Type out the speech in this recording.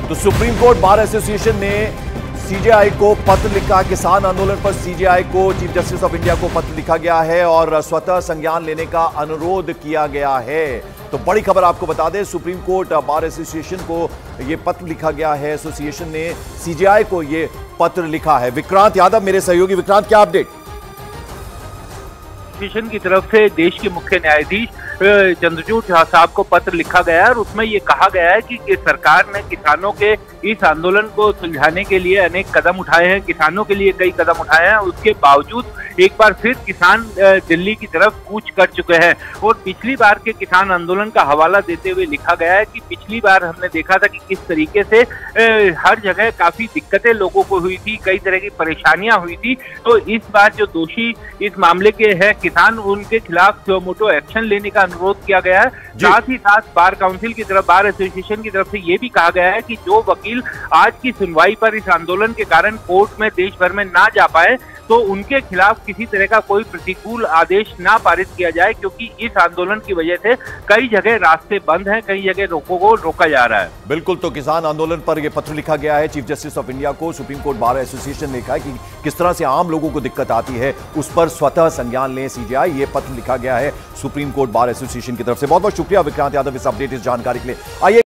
तो supreme court bar association ने CJI को पत्र लिखा। किसान आंदोलन पर सीजेआई को, चीफ जस्टिस ऑफ इंडिया को पत्र लिखा गया है और स्वतः संज्ञान लेने का अनुरोध किया गया है। तो बड़ी खबर आपको बता दें, सुप्रीम कोर्ट बार एसोसिएशन को यह पत्र लिखा गया है। एसोसिएशन ने सीजेआई को यह पत्र लिखा है। विक्रांत यादव मेरे सहयोगी। विक्रांत, क्या अपडेट? एसोसिएशन की तरफ से देश के मुख्य न्यायाधीश चंद्रचूड़ साहब को पत्र लिखा गया है और उसमें ये कहा गया है कि सरकार ने किसानों के इस आंदोलन को सुलझाने के लिए अनेक कदम उठाए हैं, किसानों के लिए कई कदम उठाए हैं। उसके बावजूद एक बार फिर किसान दिल्ली की तरफ कूच कर चुके हैं। और पिछली बार के किसान आंदोलन का हवाला देते हुए लिखा गया है कि पिछली बार हमने देखा था कि किस तरीके से हर जगह काफी दिक्कतें लोगों को हुई थी, कई तरह की परेशानियां हुई थी। तो इस बार जो दोषी इस मामले के हैं किसान, उनके खिलाफ मोटो एक्शन लेने का अनुरोध किया गया है। साथ ही साथ बार काउंसिल की तरफ, बार एसोसिएशन की तरफ से ये भी कहा गया है कि जो वकील आज की सुनवाई पर इस आंदोलन के कारण कोर्ट में देश भर में ना जा पाए, तो उनके खिलाफ किसी तरह का कोई प्रतिकूल आदेश ना पारित किया जाए, क्योंकि इस आंदोलन की वजह से कई जगह रास्ते बंद हैं, कई जगह को रोका जा रहा है। बिल्कुल, तो किसान आंदोलन पर यह पत्र लिखा गया है चीफ जस्टिस ऑफ इंडिया को। सुप्रीम कोर्ट बार एसोसिएशन ने लिखा है कि किस तरह से आम लोगों को दिक्कत आती है, उस पर स्वतः संज्ञान लें सीजेआई। यह पत्र लिखा गया है सुप्रीम कोर्ट बार एसोसिएशन की तरफ से। बहुत बहुत शुक्रिया विक्रांत यादव इस अपडेट, इस जानकारी के लिए। आइए